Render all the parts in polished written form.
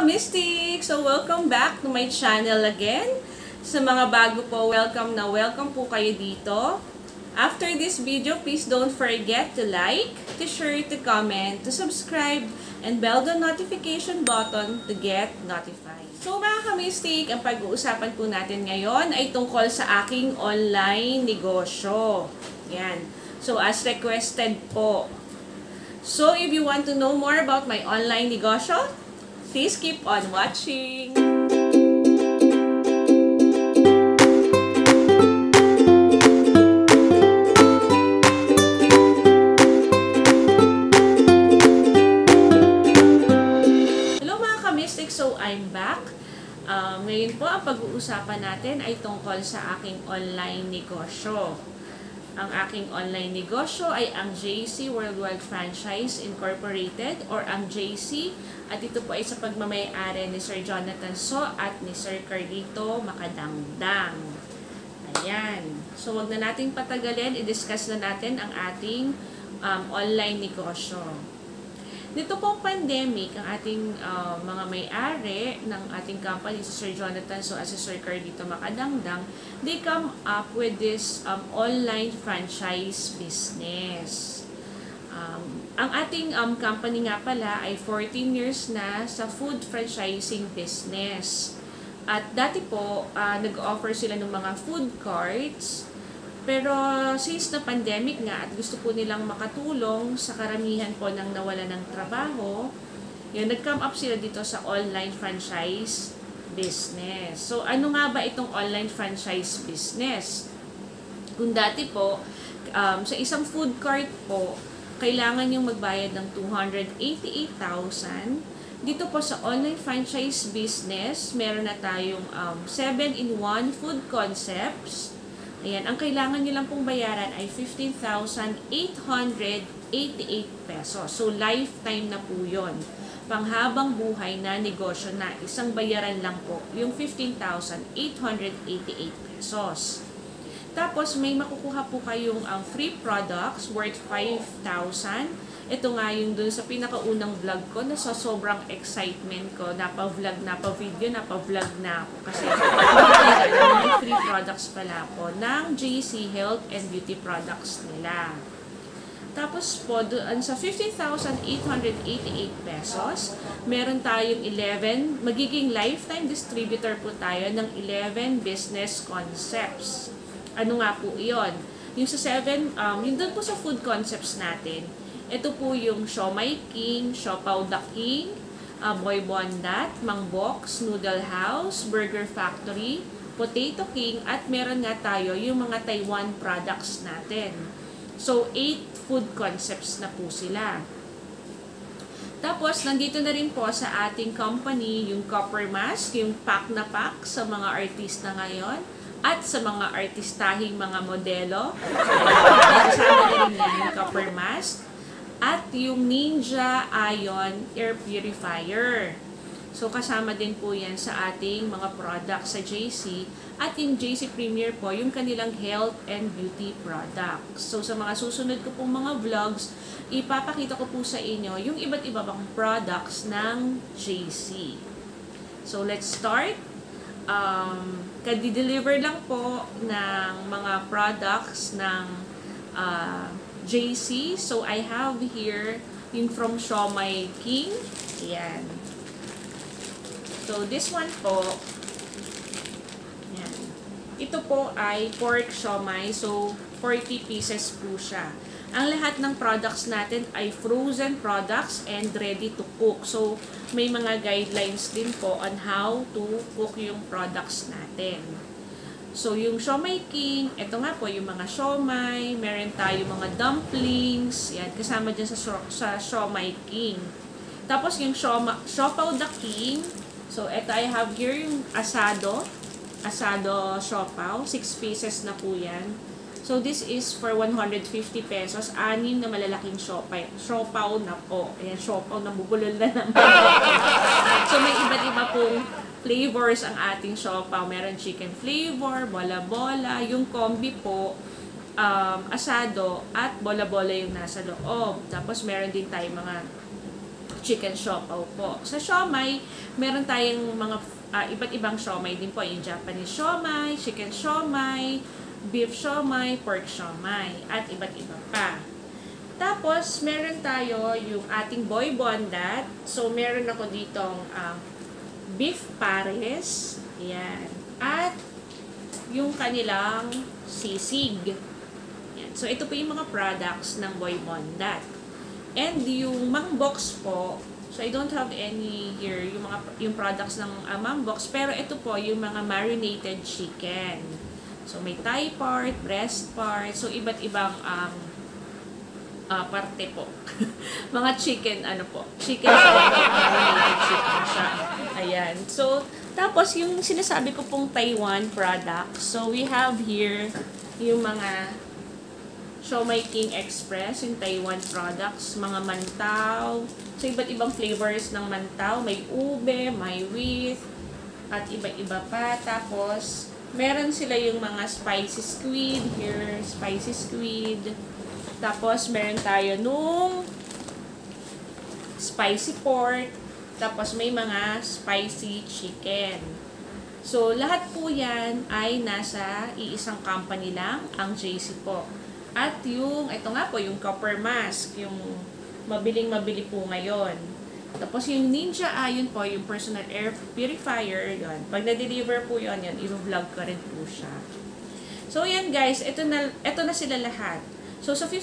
ka-mystic! So, welcome back to my channel again. Sa mga bago po, welcome po kayo dito. After this video, please don't forget to like, to share, to comment, to subscribe, and bell the notification button to get notified. So, mga ka-mystic, ang pag-uusapan po natin ngayon ay tungkol sa aking online negosyo. Yan. So, as requested po. So, if you want to know more about my online negosyo, please keep on watching. Hello mga ka-mystic, so I'm back. Ngayon po, ang pag-uusapan natin ay tungkol sa aking online negosyo. Ang aking online negosyo ay ang JC Worldwide Franchise Incorporated or ang JC, at ito po ay sa pagmamay-ari ni Sir Jonathan So at ni Sir Carlito Macadangdang. Ayan. So, wag na nating patagalin, i-discuss na natin ang ating online negosyo. Dito pong pandemic, ang ating mga may-ari ng ating company, si Sir Jonathan So at si Sir Carlito Macadangdang, they come up with this online franchise business. Ang ating company nga pala ay 14 years na sa food franchising business. At dati po, nag-offer sila ng mga food carts. Pero since na pandemic nga at gusto po nilang makatulong sa karamihan po ng nawala ng trabaho, yun, nag-come up sila dito sa online franchise business. So, ano nga ba itong online franchise business? Kung dati po, sa isang food cart po, kailangan yung magbayad ng 288,000. Dito po sa online franchise business, meron na tayong 7-in-1 food concepts. Ayan, ang kailangan nyo lang pong bayaran ay 15,888 pesos. So, lifetime na po yun. Panghabang buhay na negosyo na. Isang bayaran lang po, yung 15,888 pesos. Tapos, may makukuha po kayong free products worth 5,000. Ito nga yung dun sa pinakaunang vlog ko na sa sobrang excitement ko. Napa-vlog, napa-video, napa-vlog na ako. Kasi may free products pala po ng JC Health and Beauty products nila. Tapos po, sa 15,888 pesos, meron tayong 11, magiging lifetime distributor po tayo ng 11 business concepts. Ano nga po iyon? Yung sa 7, yung doon po sa food concepts natin, ito po yung Siomai King, Siopaw the King, Boy Bondat, Mang Box, Noodle House, Burger Factory, Potato King, at meron nga tayo yung mga Taiwan products natin. So, 8 food concepts na po sila. Tapos, nandito na rin po sa ating company yung Copper Mask, yung pack na pack sa mga artista ngayon, at sa mga artistahing mga modelo. Kasama na rin yan yung Copper Mask. At yung Ninja Ion Air Purifier. So, kasama din po yan sa ating mga products sa JC. At yung JC Premier po, yung kanilang health and beauty products. So, sa mga susunod ko pong mga vlogs, ipapakita ko po sa inyo yung iba't iba pang products ng JC. So, let's start. Kadi-deliver lang po ng mga products ng JC. So, I have here yung from Siomai King. Ayan. So, this one po, ayan. Ito po ay pork siomai. So, 40 pieces po siya. Ang lahat ng products natin ay frozen products and ready to cook. So, may mga guidelines din po on how to cook yung products natin. So, yung Siomai King, ito nga po yung mga siomai, meron tayo mga dumplings, yan, kasama dyan sa Siomai King. Tapos, yung Siopaw the King, so, ito I have here yung asado siopaw, 6 pieces na po yan. So, this is for 150 pesos, 6 na malalaking siopaw na po. Ayan, siopaw na bubulol na naman. So, may iba't iba pong flavors ang ating siopaw. Meron chicken flavor, bola-bola, yung combi po, asado, at bola-bola yung nasa loob. Tapos, meron din tayo mga chicken siopaw po. Sa siomai, meron tayong mga iba't ibang siomai din po. Yung Japanese siomai, chicken siomai, beef siomai, pork siomai, at iba't iba pa. Tapos, meron tayo yung ating boy bondat. So, meron ako ditong beef pares. Ayan. At yung kanilang sisig. Ayan. So, ito po yung mga products ng boy bondat. And yung Mang Box po, so I don't have any here, yung products ng Mang Box, pero ito po yung mga marinated chicken. So, may thigh part, breast part, so iba't ibang parte po. Mga chicken, chicken marinated chicken siya. Ayan. So, tapos yung sinasabi ko pong Taiwan products, so we have here yung mga Siomai King Express, yung Taiwan products, mga mantaw, so iba't ibang flavors ng mantaw, may ube, may wheat, at iba-iba pa. Tapos, meron sila yung mga spicy squid, here, spicy squid. Tapos, meron tayo nung spicy pork. Tapos, may mga spicy chicken. So, lahat po yan ay nasa iisang company lang, ang JC po. At ito nga po, yung copper mask, yung mabiling-mabili po ngayon. Tapos, yung Ninja Ion po, yung personal air purifier, yun. Pag na-deliver po yun, i-vlog ko rin po siya. So, yan guys, ito na sila lahat. So, sa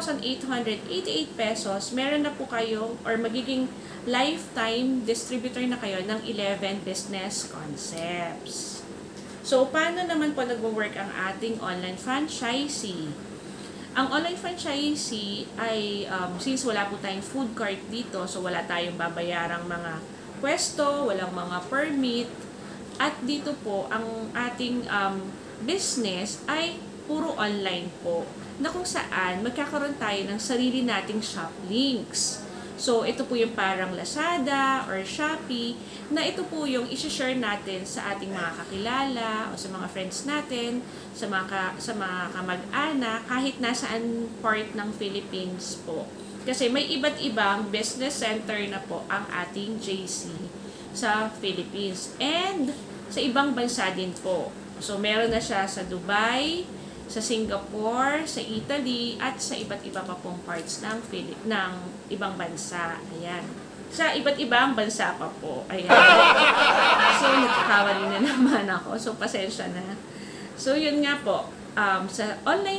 50,888 pesos, meron na po kayo or magiging lifetime distributor na kayo ng 11 business concepts. So, paano naman po nagwo-work ang ating online franchisee? Ang online franchisee ay, since wala po tayong food cart dito, so wala tayong babayarang mga pwesto, walang mga permit, at dito po, ang ating business ay puro online po, na kung saan magkakaroon tayo ng sarili nating shop links. So, ito po yung parang Lazada or Shopee, na ito po yung isi-share natin sa ating mga kakilala o sa mga friends natin, sa mga kamag-anak, kahit nasaan part ng Philippines po. Kasi may iba't ibang business center na po ang ating JC sa Philippines. And sa ibang bansa din po. So, meron na siya sa Dubai, sa Singapore, sa Italy, at sa iba't iba pa pong parts ng ibang bansa. Ayan. Sa iba't ibang bansa pa po. Ayan. So, nagkakawali na naman ako. So, pasensya na. So, yun nga po. Sa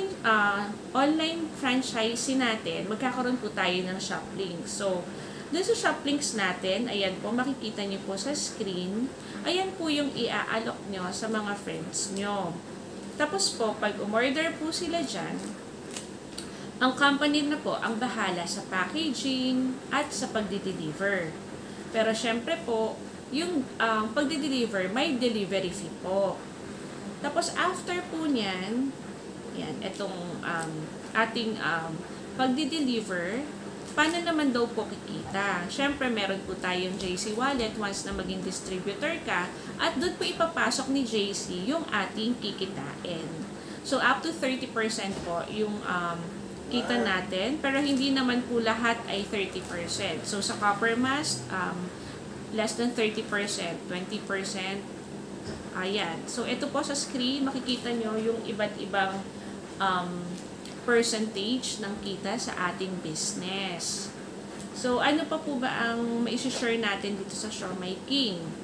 online franchising natin, magkakaroon po tayo ng shop links. So, dun sa shop links natin, ayan po, makikita niyo po sa screen. Ayan po yung i-aalok nyo sa mga friends nyo. Tapos po, pag umorder po sila dyan, ang company na po ang bahala sa packaging at sa pagdi-deliver. Pero syempre po, yung pagdi-deliver, may delivery fee po. Tapos after po niyan, yan, itong ating pagdi-deliver, paano naman daw po kikita? Syempre, meron po tayong JC Wallet once na maging distributor ka, at doon po ipapasok ni JC yung ating kikitain. So, up to 30% po yung kita natin, pero hindi naman po lahat ay 30%. So, sa Copper Mask, less than 30%, 20%, ayan. So, ito po sa screen, makikita nyo yung iba't ibang percentage ng kita sa ating business. So, ano pa po ba ang ma-share natin dito sa Siomai King?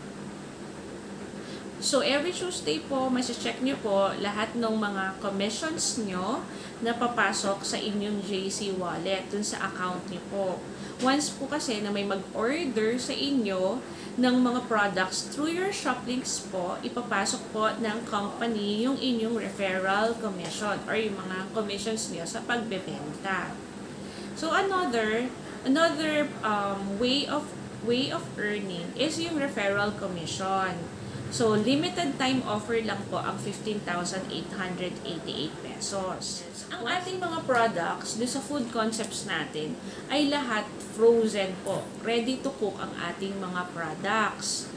So, every Tuesday po, check nyo po lahat ng mga commissions nyo na papasok sa inyong JC Wallet, dun sa account nyo po. Once po kasi na may mag-order sa inyo ng mga products through your shop links po, ipapasok po ng company yung inyong referral commission or yung mga commissions nyo sa pagbebenta. So, another way of earning is yung referral commission. So, limited time offer lang po ang 15,888 pesos. Ang ating mga products do sa food concepts natin ay lahat frozen po. Ready to cook ang ating mga products.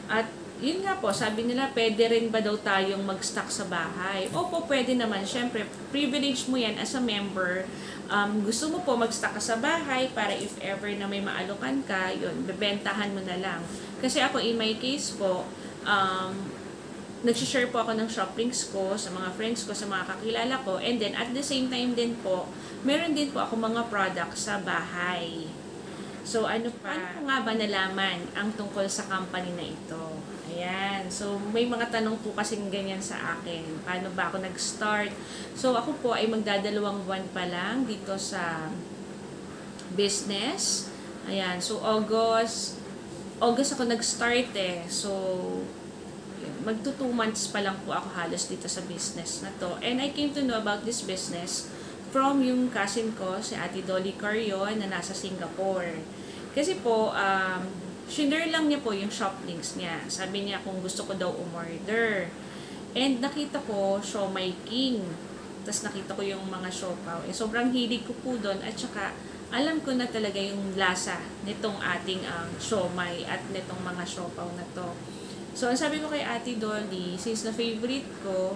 At yun nga po, sabi nila, pwede rin ba daw tayong mag-stock sa bahay? Opo, pwede naman. Siyempre, privilege mo yan as a member. Gusto mo po mag-stock ka sa bahay para if ever na may maalukan ka, yun, bebentahan mo na lang. Kasi ako, in my case po, nagsishare po ako ng shop links ko sa mga friends ko, sa mga kakilala ko, and then at the same time din po, meron din po ako mga products sa bahay. So, ano pa? Paano ko nga ba nalaman ang tungkol sa company na ito? Ayan. So, may mga tanong po kasing ganyan sa akin. Paano ba ako nag-start? So, ako po ay magdadalawang buwan pa lang dito sa business. Ayan. So, August ako nag-start eh. So, magto 2 months pa lang po ako halos dito sa business na to. And I came to know about this business from yung cousin ko, si Ate Dolly Carion, na nasa Singapore. Kasi po, shinare lang niya po yung shop links niya. Sabi niya kung gusto ko daw umorder. And nakita ko, Siomai King. Tapos nakita ko yung mga siopaw. Eh, sobrang hilig ko po doon. At saka, alam ko na talaga yung lasa nitong ating siomai at nitong mga siopaw na to. So, ang sabi ko kay Ate Dolly, since na favorite ko,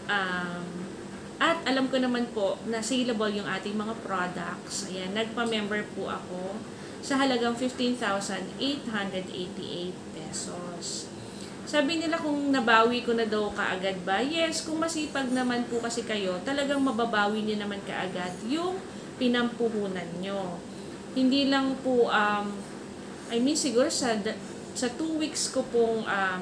at alam ko naman po na saleable yung ating mga products, ayan, nagpa-member po ako sa halagang 15,888 pesos. Sabi nila kung nabawi ko na daw kaagad ba? Yes, kung masipag naman po kasi kayo, talagang mababawi niyo naman kaagad yung pinampuhunan nyo. Hindi lang po, siguro sa 2 weeks ko pong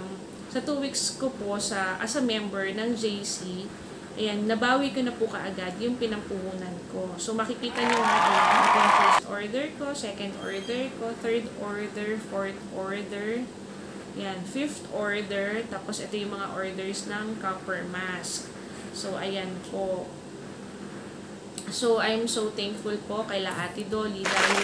as a member ng JC, ayan, nabawi ko na po kaagad yung pinampuhunan ko. So makikita nyo nga, ayan, ito yung first order ko, second order ko, third order, fourth order, ayan, fifth order, tapos ito yung mga orders ng copper mask. So ayan po. So I'm so thankful po kay Ate Dolly dahil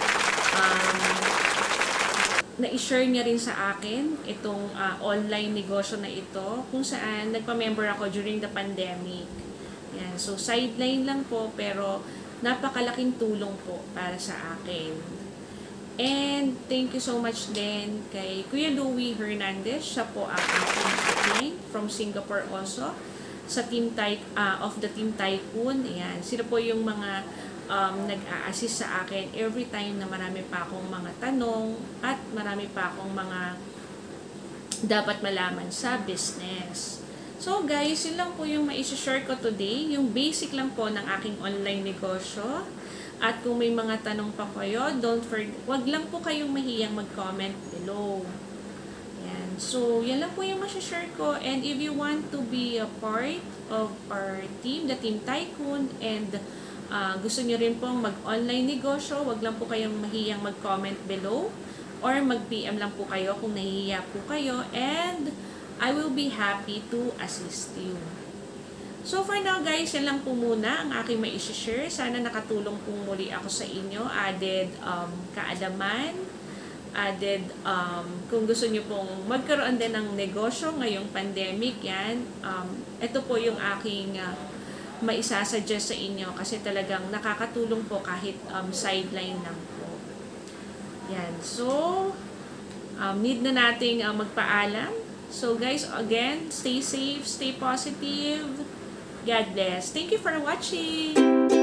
na-share niya rin sa akin itong online negosyo na ito kung saan nagpa-member ako during the pandemic. Yan. So, sideline lang po pero napakalaking tulong po para sa akin. And thank you so much din kay Kuya Louie Hernandez. Siya po ang aking upline from Singapore also sa team of the Team Tycoon. Ayan. Sila po yung mga nag-a-assist sa akin every time na marami pa akong mga tanong at marami pa akong mga dapat malaman sa business. So guys, yun lang po yung ma-share ko today. Yung basic lang po ng aking online negosyo. At kung may mga tanong pa kayo, wag lang po kayong mahiyang mag-comment below. Yan. So, yan lang po yung ma-share ko. And if you want to be a part of our team, the Team Tycoon, and gusto nyo rin pong mag-online negosyo, wag lang po kayong mahiyang mag-comment below or mag-PM lang po kayo kung nahihiya po kayo, and I will be happy to assist you. So for now guys, yan lang po muna ang aking mai-share. Sana nakatulong po muli ako sa inyo. Added kaalaman, added kung gusto nyo pong magkaroon din ng negosyo ngayong pandemic, yan. Ito po yung aking maisasuggest sa inyo kasi talagang nakakatulong po kahit sideline lang po. Yan. So, need na nating magpaalam. So guys, again, stay safe, stay positive. God bless. Thank you for watching.